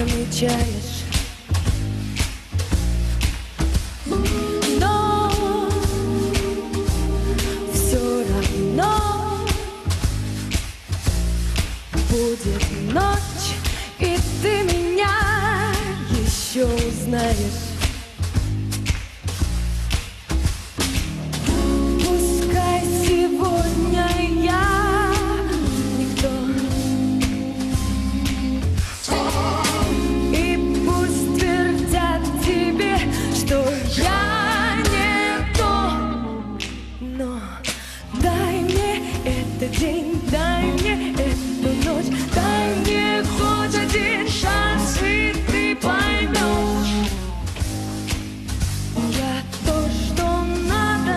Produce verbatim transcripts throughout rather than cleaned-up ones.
замечаешь. Но все равно будет ночь, и ты меня еще узнаешь. Пускай сегодня я никто, и пусть твердят тебе, что я не то, но дай мне этот день, дай мне эту ночь, дай мне хоть один шанс, и ты поймешь. Я то, что надо.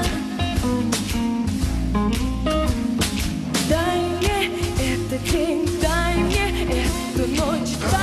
Дай мне этот день, дай мне эту ночь.